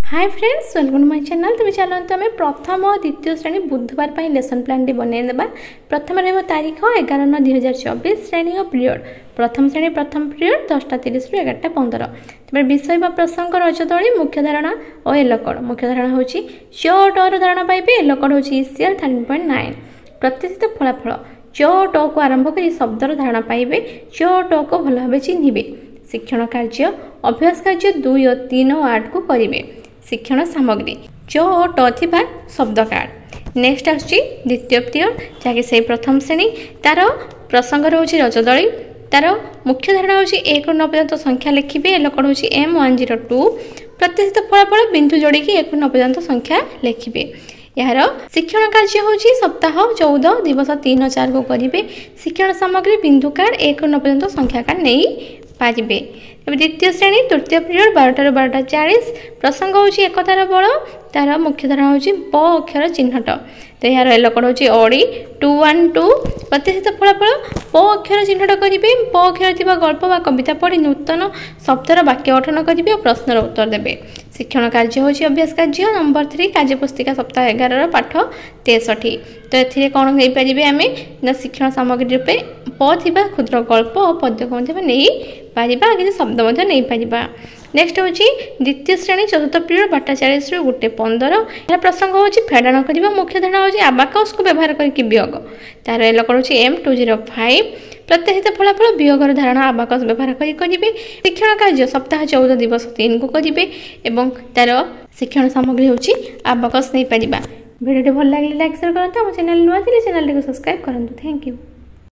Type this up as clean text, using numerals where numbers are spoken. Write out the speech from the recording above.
Hi friends, welcome my channel. तुम चलते आम प्रथम और द्वितीय श्रेणी बुधवार पर लेसन प्लान टी बनईदेवा। प्रथम रहा तारीख 11/9/2024 श्रेणी और पीरियड प्रथम श्रेणी प्रथम पीरियड 10:30 ରୁ 11:15। तेज विषय प्रसंग रजदोली मुख्य धारणा और एलकड। मुख्य धारणा हूँ च टर धारणा पाइबे। एलकड हूँ ECL 13.9। प्रतिष्ठित फलाफल च ट को आरंभ कर शब्दर धारणा पाइबे। च ट को भल भाव चिन्हिबे। शिक्षण कार्य अभ्यास कार्य 2 और 3 और 8 को करेंगे। शिक्षण सामग्री च और ट थिबा शब्द कार्ड। नेक्स्ट आछी द्वितीय पीरियड जहाँकि से प्रथम श्रेणी तार प्रसंग रोचे रजदोली। तार मुख्य धारणा हूँ 1 ରୁ 9 पर्यंत संख्या लिखिबे। एलकड हूँ M102। प्रतिष्ठित फलाफल बिंदु जोड़ी 1 ରୁ 9 पर्यंत संख्या लिखिबे। यार शिक्षण कार्य हूँ सप्ताह 14 दिवस 3 और 4 को करेंगे। शिक्षण सामग्री बिंदु कार्ड 1 ରୁ 9 पर्यंत संख्या कार्ड नहीं पारे। द्वितीय श्रेणी तृतीय पीरियड 12 ରୁ 12:40। प्रसंग हूँ एकतार बल। तार मुख्य धारणा हूँ प अक्षर चिन्हट। तो यार एलकड हूँ अड़ी 212। प्रतिष्ठित फलाफल प अक्षर चिन्हट करेंगे। प अक्षर थी गल्प व कविता पढ़ी नूतन शब्दर वाक्य गठन करेंगे और प्रश्नर उत्तर देवे। शिक्षण कार्य हूँ अभ्यास कार्य नंबर 3 कार्यपुस्तिका सप्ताह 11 पाठ 63। तो ये कौन हो पारे आम ना शिक्षण सामग्री रूपे प थी क्षुद्र गल्प और पद्य को नहीं पारिबा किसी शब्द नहीं पारिबा। नेक्स्ट हूँ द्वितीय श्रेणी चतुर्थ पीरियड 12:40 ରୁ 1:15। यह प्रसंग हूँ फेडाण करवा। मुख्य धारणा हूँ आबाकस को व्यवहार करके वियोग। तार एलकड हूँ M205। प्रत्याशित फलाफल वियोगर धारणा आबाकस व्यवहार करेंगे। शिक्षण कार्य सप्ताह 14 दिवस 3 को करेंगे और तार शिक्षण सामग्री हूँ आबाकस नहीं पारिबा। वीडियो भल लगे लाइक शेयर करते। चैनल नुआ चैनल को सब्सक्राइब करूँ। Thank you.